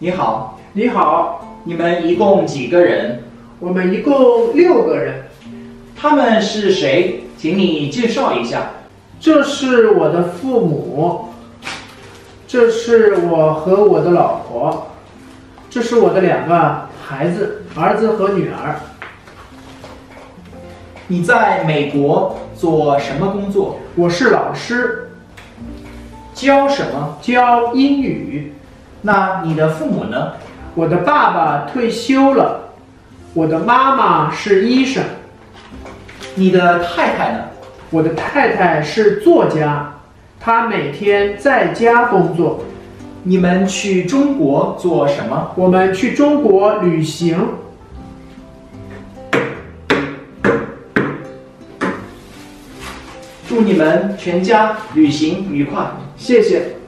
你好， 你好， 你们一共几个人？ 我们一共6个人。 他们是谁？请你介绍一下。 这是我的父母，这是我和我的老婆，这是我的2个孩子，儿子和女儿。 你在美国做什么工作？ 我是老师， 教什么？ 教英语。 那你的父母呢？ 我的爸爸退休了，我的妈妈是医生。 你的太太呢？ 我的太太是作家，她每天在家工作。 你们去中国做什么？ 我们去中国旅行。 祝你们全家旅行愉快。 谢谢。